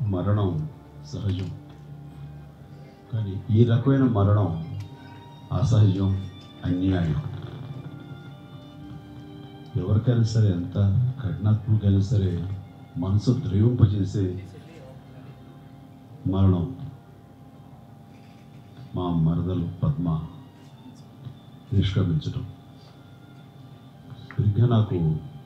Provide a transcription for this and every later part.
మరణం సహజం, కానీ ఈ రకమైన మరణం అసహజం, అన్యాయం. ఎవరికైనా సరే, ఎంత కఠినాత్మకైనా సరే మనసు ద్రవింపజేసే మరణం. మా మరదలు పద్మ నిష్క్రమించడం సరిగ్గా నాకు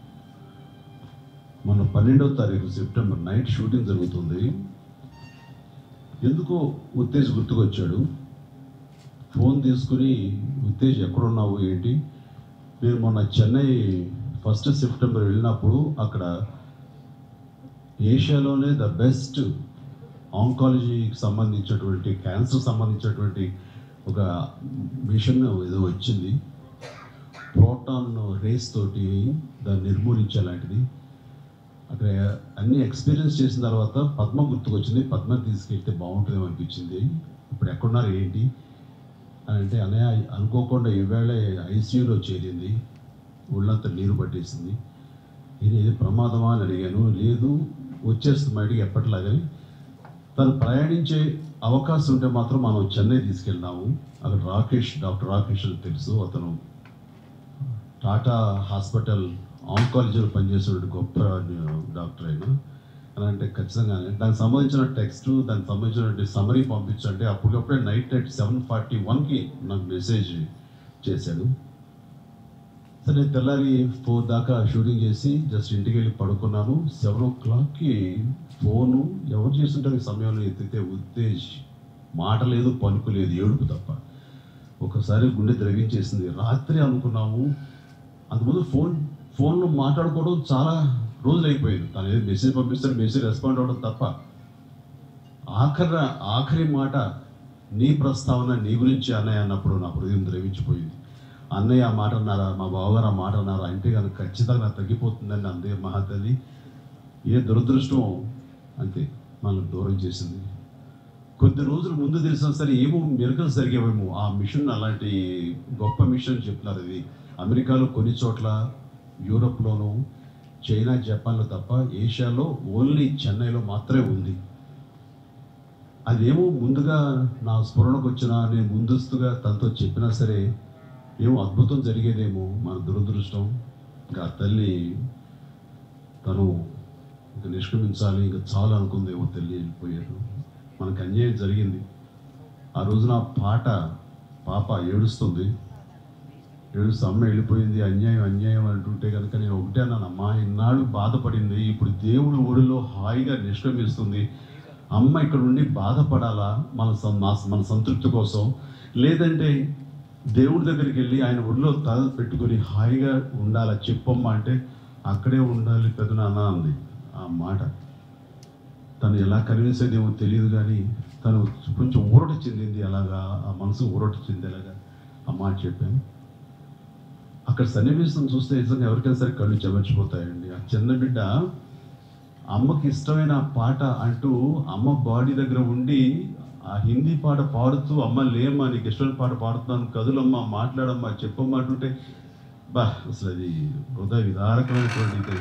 మన 12వ తారీఖు సెప్టెంబర్ నైట్ షూటింగ్ జరుగుతుంది. ఎందుకో ఉత్తేజ్ గుర్తుకొచ్చాడు. ఫోన్ తీసుకుని, ఉత్తేజ్ ఎక్కడున్నావు ఏంటి? నేను మొన్న చెన్నై 1 సెప్టెంబర్ వెళ్ళినప్పుడు అక్కడ ఏషియాలోనే ద బెస్ట్ ఆంకాలజీకి సంబంధించినటువంటి, క్యాన్సర్ సంబంధించినటువంటి ఒక మిషన్ ఏదో వచ్చింది, ప్రోటాన్ రేస్ తోటి దాన్ని నిర్మూలించేలాంటిది. అక్కడ అన్నీ ఎక్స్పీరియన్స్ చేసిన తర్వాత పద్మ గుర్తుకొచ్చింది. పద్మ తీసుకెళ్తే బాగుంటుందేమో అనిపించింది. ఇప్పుడు ఎక్కడున్నారు ఏంటి అని అంటే, అన్నయ్య అనుకోకుండా ఈవేళ ఐసీయూలో చేరింది, ఒళ్ళంతా నీరు పట్టేసింది. ఇది ప్రమాదమా అని అడిగాను. లేదు, వచ్చేస్తుంది బయటికి ఎప్పటిలాగని. తను ప్రయాణించే అవకాశం ఉంటే మాత్రం మనం చెన్నై తీసుకెళ్ళినాము. అక్కడ డాక్టర్ రాకేష్ అని తెలుసు. అతను టాటా హాస్పిటల్ ఆంకాలజీలో పనిచేసే గొప్ప డాక్టర్ అయినా అని అంటే ఖచ్చితంగానే దానికి సంబంధించిన టెక్స్ట్, దానికి సంబంధించిన సమరీ పంపించంటే అప్పటికప్పుడే నైట్ 7:41కి నాకు మెసేజ్ చేశాడు. సరే, తెల్లారి 4 దాకా షూటింగ్ చేసి జస్ట్ ఇంటికి వెళ్ళి పడుకున్నాను. 7 o'clockకి ఫోను ఎవరు చేస్తుంటారు ఈ సమయంలో ఎత్తితే ఉత్తేజ్. మాట లేదు, పలుకు లేదు, ఏడుపు తప్ప. ఒకసారి గుండె ద్రవించేసింది. రాత్రి అనుకున్నాము. అంతకుముందు ఫోన్లో మాట్లాడుకోవడం చాలా రోజులు అయిపోయింది. తను ఏదో మెసేజ్ పంపిస్తాడు, మెసేజ్ రెస్పాండ్ అవ్వడం తప్ప. ఆఖరి మాట నీ ప్రస్తావన, నీ గురించి అన్నయ్య అన్నప్పుడు నా హృదయం ద్రవించిపోయింది. అన్నయ్య ఆ మాట అన్నారా, మా బావగారు ఆ మాట అన్నారా అంటే కనుక ఖచ్చితంగా నాకు తగ్గిపోతుందని అందే మహాతల్లి. ఏ దురదృష్టం అంతే మనల్ని దూరం చేసింది. కొద్ది రోజులు ముందు తెలిసినా సరే ఏమో మిరకలు జరిగేవేమో. ఆ మిషన్ అలాంటి గొప్ప మిషన్ చెప్తున్నారు. ఇది అమెరికాలో కొన్ని చోట్ల, యూరోప్లోనూ, చైనా, జపాన్లో తప్ప ఏషియాలో ఓన్లీ చెన్నైలో మాత్రమే ఉంది. అదేమో ముందుగా నా స్ఫురణకు వచ్చినా, నేను ముందస్తుగా తనతో చెప్పినా సరే ఏమో అద్భుతం జరిగేదేమో. మన దురదృష్టం ఇంకా తల్లి తను ఇంకా నిష్క్రమించాలి, ఇంకా చాలా అనుకుందేమో. తల్లి వెళ్ళిపోయారు, మనకు అన్యాయం జరిగింది. ఆ రోజున పాప ఏడుస్తూ అమ్మ వెళ్ళిపోయింది, అన్యాయం అన్యాయం అంటుంటే కనుక నేను ఒకటే అన్నాను, అమ్మ ఇన్నాళ్ళు బాధపడింది, ఇప్పుడు దేవుడు ఒడిలో హాయిగా నిష్క్రమిస్తుంది. అమ్మ ఇక్కడ ఉండి బాధపడాలా మన సంతృప్తి కోసం? లేదంటే దేవుడి దగ్గరికి వెళ్ళి ఆయన ఒడిలో తల పెట్టుకొని హాయిగా ఉండాలా చెప్పమ్మా అంటే, అక్కడే ఉండాలి పెదనాన్న అంది. ఆ మాట తను ఎలా కన్విన్స్ అయ్యేదేమో తెలియదు, కానీ తను కొంచెం ఊరట చెందింది. అలాగా ఆ మనసు ఊరట చెందేలాగా ఆ మాట చెప్పాను. అక్కడ సన్నివేశం చూస్తే నిజంగా ఎవరికైనా సరే కళ్ళు చెమర్చిపోతాయండి. ఆ చిన్న బిడ్డ అమ్మకి ఇష్టమైన పాట అంటూ అమ్మ బాడీ దగ్గర ఉండి ఆ హిందీ పాట పాడుతూ, అమ్మ లేమ్మా నీకు ఇష్టమైన పాట పాడుతున్నాను, కదులమ్మా, మాట్లాడమ్మా, చెప్పమ్మా అంటుంటే అసలు అది హృదయ విదారకమైనటువంటి.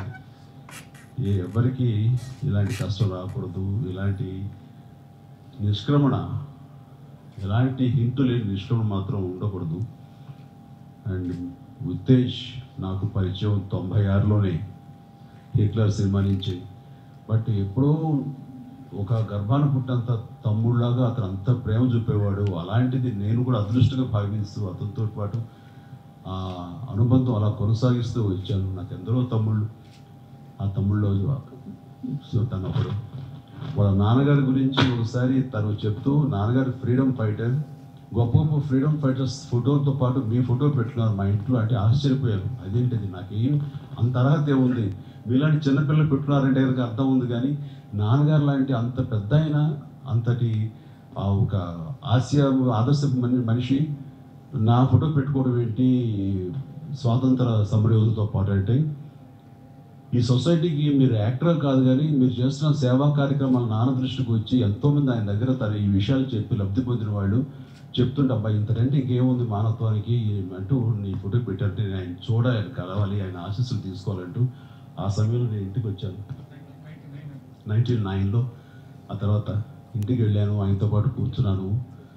ఎవరికి ఇలాంటి కష్టం రాకూడదు, ఇలాంటి నిష్క్రమణ, ఎలాంటి హింటు లేని నిష్క్రమణ మాత్రం ఉండకూడదు. అండ్ ఉత్తేజ్ నాకు పరిచయం 96లోనే హిట్లర్ సినిమా నుంచి. బట్ ఎప్పుడో ఒక గర్భాన పుట్టంత తమ్ముళ్ళలాగా అతను అంత ప్రేమ చూపేవాడు. అలాంటిది నేను కూడా అదృష్టంగా భావిస్తూ అతనితో పాటు ఆ అనుబంధం అలా కొనసాగిస్తూ వచ్చాను. నాకు ఎందరో తమ్ముళ్ళు. ఆ తమ్ముళ్ళు తనప్పుడు వాళ్ళ నాన్నగారి గురించి ఒకసారి తను చెప్తూ, నాన్నగారు ఫ్రీడమ్ ఫైటర్, గొప్ప గొప్ప ఫ్రీడమ్ ఫైటర్స్ ఫోటోతో పాటు మీ ఫోటో పెట్టుకున్నారు మా ఇంట్లో అంటే ఆశ్చర్యపోయాను. అదేంటిది, నాకేం అంత అర్హత ఏముంది, మీలాంటి చిన్నపిల్లలు పెట్టుకున్నారంటే కనుక అర్థం ఉంది. కానీ నాన్నగారు లాంటి అంత పెద్ద అయినా, అంతటి ఒక ఆదర్శ మనిషి నా ఫోటో పెట్టుకోవడం ఏంటి స్వాతంత్ర సమరయోధులతో పాటు అంటే, ఈ సొసైటీకి మీరు యాక్టర్ కాదు కానీ మీరు చేస్తున్న సేవా కార్యక్రమాలు నాన్న దృష్టికి వచ్చి ఎంతోమంది ఆయన దగ్గర తను ఈ విషయాలు చెప్పి లబ్ధి పొందిన వాళ్ళు చెప్తుంటే, అబ్బాయి ఇంతకంటే ఇంకేముంది మానవత్వానికి అంటూ నీ ఫోటో పెట్టంటే నేను ఆయన చూడాలి, ఆయన కలవాలి, ఆయన ఆశీస్సులు తీసుకోవాలంటూ ఆ సమయంలో నేను ఇంటికి వచ్చాను 1999లో. ఆ తర్వాత ఇంటికి వెళ్ళాను, ఆయనతో పాటు కూర్చున్నాను,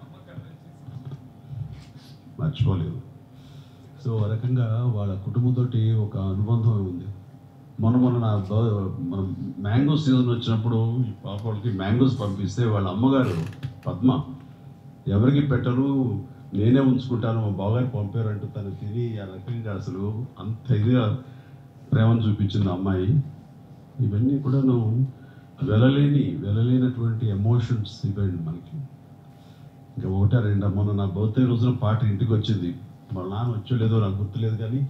మర్చిపోలేదు. సో ఆ రకంగా వాళ్ళ కుటుంబంతో ఒక అనుబంధం ఉంది. మొన్న మనం మ్యాంగో సీజన్ వచ్చినప్పుడు ఈ పాప వాళ్ళకి మ్యాంగోస్ పంపిస్తే వాళ్ళ అమ్మగారు పద్మ ఎవరికి పెట్టరు, నేనే ఉంచుకుంటాను, మా బావగారు పంపారంటూ తను తిని ఆ రకంగా అసలు అంత ఇదిగా ప్రేమను చూపించింది ఆ అమ్మాయి. ఇవన్నీ కూడాను వెళ్ళలేనటువంటి ఎమోషన్స్ ఇవ్వండి మనకి. ఇంకా ఒకటా రెండా, మొన్న నా బర్త్డే రోజున పాట ఇంటికి వచ్చింది. వాళ్ళ నాన్న వచ్చో లేదో నాకు గుర్తులేదు, కానీ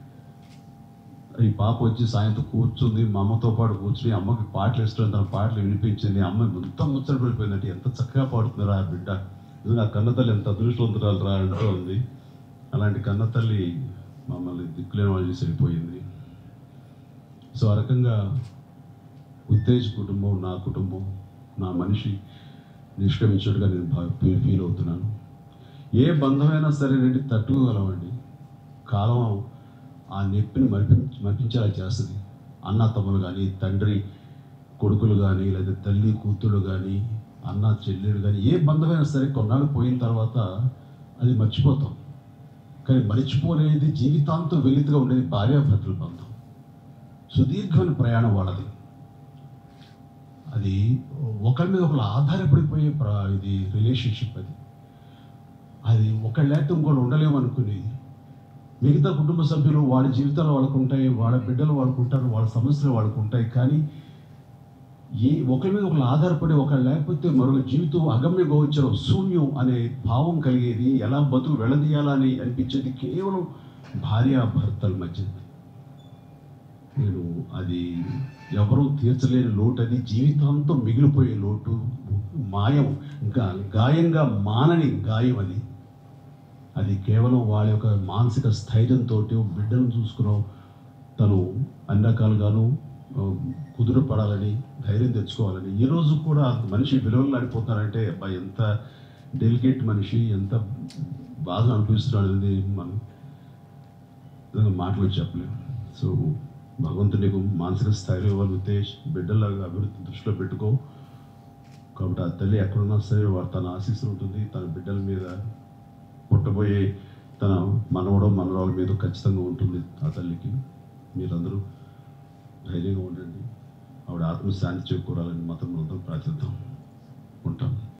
ఈ పాప వచ్చి సాయంత్రం కూర్చుంది, మా అమ్మతో పాటు కూర్చుని అమ్మకి పాటలు ఇష్టం, తన పాటలు వినిపించింది. అమ్మాయి మొత్తం ముచ్చట పడిపోయిందంటే ఎంత చక్కగా పాడుతున్నారా ఆ బిడ్డ, ఇది నా కన్నతల్లి ఎంత అదృష్టవంతురాలు రా అంటూ ఉంది. అలాంటి కన్నతల్లి మమ్మల్ని దిక్కులేని వాళ్ళు చేసి వెళ్ళిపోయింది. సో ఆ రకంగా ఉత్తేజ్ కుటుంబం నా కుటుంబం, నా మనిషి నిష్క్రమించినట్టుగా నేను ఫీల్ అవుతున్నాను. ఏ బంధమైనా సరేనండి తట్టుకోగలమండి. కాలం ఆ నొప్పిని మరిపించేలా చేస్తుంది. అన్న తమ్ములు కానీ, తండ్రి కొడుకులు కానీ, లేదా తల్లి కూతుళ్ళు కానీ, అన్న చెల్లెలు కానీ, ఏ బంధమైనా సరే కొన్నాళ్ళు పోయిన తర్వాత అది మర్చిపోతాం. కానీ మర్చిపోలేనిది, జీవితాంతం వెలితిగా ఉండేది భార్యాభర్తల బంధం. సుదీర్ఘమైన ప్రయాణం వాళ్ళది. అది ఒకరి మీద ఒకరు ఆధారపడిపోయే ఇది రిలేషన్షిప్. అది ఒకళ్ళు లేకపోతే ఇంకోళ్ళు ఉండలేము అనుకునేది. మిగతా కుటుంబ సభ్యులు వాళ్ళ జీవితాలు వాళ్ళకు ఉంటాయి, వాళ్ళ బిడ్డలు వాళ్ళకు ఉంటారు, వాళ్ళ సమస్యలు వాళ్ళకు ఉంటాయి. కానీ ఒకరి మీద ఒకళ్ళు ఆధారపడి ఒకళ్ళు లేకపోతే మరొక జీవితం అగమ్య గోచరం, శూన్యం అనే భావం కలిగేది, ఎలా బతుకు వెళ్ళదీయాలని అనిపించేది కేవలం భార్యాభర్తల మధ్య. నేను అది ఎవరూ తీర్చలేని లోటు, అది జీవితాంతం మిగిలిపోయే లోటు, మాయం, గాయంగా మానని గాయం. అది కేవలం వాళ్ళ యొక్క మానసిక స్థైర్యంతో బిడ్డను చూసుకున్నాం, తను అన్ని రకాలుగాను కుదురుపడాలని, ధైర్యం తెచ్చుకోవాలని. ఈరోజు కూడా మనిషి విలువలు ఆడిపోతారంటే అబ్బాయి ఎంత డెలికేట్ మనిషి, ఎంత బాగా అనిపిస్తున్నాడు అనేది మనం మాటలు చెప్పలేము. సో భగవంతుడు నీకు మానసిక స్థైర్యం ఇవ్వాలి ఉత్తేజ్, బిడ్డలాగా అభివృద్ధి దృష్టిలో పెట్టుకో. కాబట్టి ఆ తల్లి ఎక్కడున్నా సరే వాడు తన ఆశీస్సులు ఉంటుంది, తన బిడ్డల మీద, పుట్టబోయే తన మనవరాల మీద ఖచ్చితంగా ఉంటుంది ఆ తల్లికి. మీరందరూ ధైర్యంగా ఉండండి. ఆవిడ ఆత్మశాంతి చేకూరాలని మాత్రం ప్రార్థిద్దాం. ఉంటాం.